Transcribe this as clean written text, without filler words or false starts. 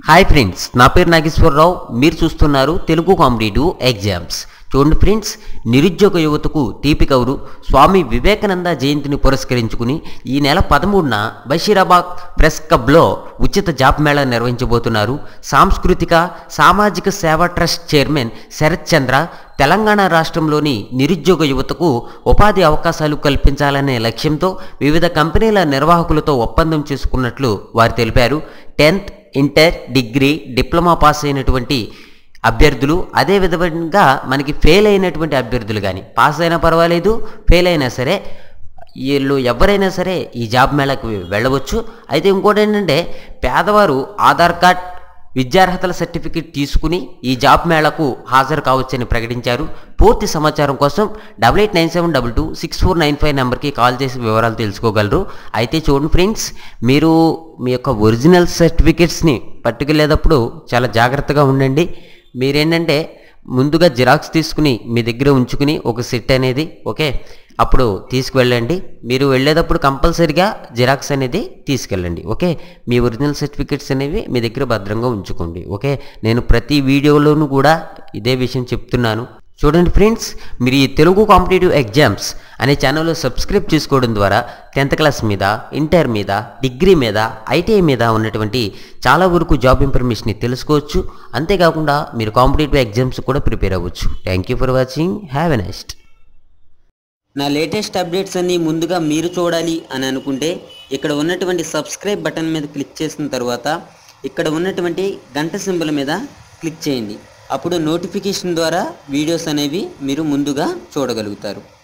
Hi friends, నా పేరు నాగేశ్వరరావు. మీరు చూస్తున్నారు తెలుగు కాంపిటేటివ్ ఎగ్జామ్స్. చూడండి ఫ్రెండ్స్, నిరుద్యోగ యువతకు తీపి కౌరు. స్వామి వివేకానంద జయంతిని పురస్కరించుకుని ఈ నెల 13న బషీరాబాద్ ప్రెస్ క్లబ్లో ఉచిత జాబ్ మేళా నిర్వహించబోతున్నారు. సాంస్కృతిక సామాజిక సేవా ట్రస్ట్ చైర్మన్ శరత్ చంద్ర తెలంగాణ రాష్ట్రంలోని నిరుద్యోగ యువతకు ఉపాధి అవకాశాలు కల్పించాలనే లక్ష్యంతో వివిధ కంపెనీల నిర్వాహకులతో ఒప్పందం చేసుకున్నట్లు వారు తెలిపారు. 10th, inter, degree, diploma pass అయినటువంటి అభ్యర్థులు, అదే విధంగా మనకి ఫెయిల్ అయినటువంటి అభ్యర్థులు కానీ, పాస్ అయినా పర్వాలేదు, ఫెయిల్ అయినా సరే వీళ్ళు ఎవరైనా సరే ఈ జాబ్ మేళాకు వెళ్ళవచ్చు. అయితే ఇంకోటి ఏంటంటే, పేదవారు ఆధార్ కార్డ్, విద్యార్హతల సర్టిఫికేట్ తీసుకుని ఈ జాబ్ మేళాకు హాజరు కావచ్చని ప్రకటించారు. పూర్తి సమాచారం కోసం 8897226495 నెంబర్కి కాల్ చేసి వివరాలు తెలుసుకోగలరు. అయితే చూడండి ఫ్రెండ్స్, మీరు మీ యొక్క ఒరిజినల్ సర్టిఫికేట్స్ని పట్టుకెళ్ళేటప్పుడు చాలా జాగ్రత్తగా ఉండండి. మీరేంటంటే ముందుగా జిరాక్స్ తీసుకుని మీ దగ్గర ఉంచుకుని ఒక సెట్ అనేది అప్పుడు తీసుకువెళ్ళండి. మీరు వెళ్ళేటప్పుడు కంపల్సరీగా జిరాక్స్ అనేది తీసుకెళ్ళండి. మీ ఒరిజినల్ సర్టిఫికేట్స్ అనేవి మీ దగ్గర భద్రంగా ఉంచుకోండి. నేను ప్రతి వీడియోలోనూ కూడా ఇదే విషయం చెప్తున్నాను. చూడండి ఫ్రెండ్స్, మీరు ఈ తెలుగు కాంపిటేటివ్ ఎగ్జామ్స్ అనే ఛానల్లో సబ్స్క్రైబ్ చేసుకోవడం ద్వారా 10th క్లాస్ మీద, ఇంటర్ మీద, డిగ్రీ మీద, ఐటీఐ మీద ఉన్నటువంటి చాలా వరకు జాబ్ ఇన్ఫర్మేషన్ తెలుసుకోవచ్చు. అంతేకాకుండా మీరు కాంపిటేటివ్ ఎగ్జామ్స్ కూడా ప్రిపేర్ అవ్వచ్చు. Thank you for watching. Have a next. నా లేటెస్ట్ అప్డేట్స్ అన్నీ ముందుగా మీరు చూడాలి అని అనుకుంటే ఇక్కడ ఉన్నటువంటి సబ్స్క్రైబ్ బటన్ మీద క్లిక్ చేసిన తర్వాత ఇక్కడ ఉన్నటువంటి గంట సింబల్ మీద క్లిక్ చేయండి. అప్పుడు నోటిఫికేషన్ ద్వారా వీడియోస్ అనేవి మీరు ముందుగా చూడగలుగుతారు.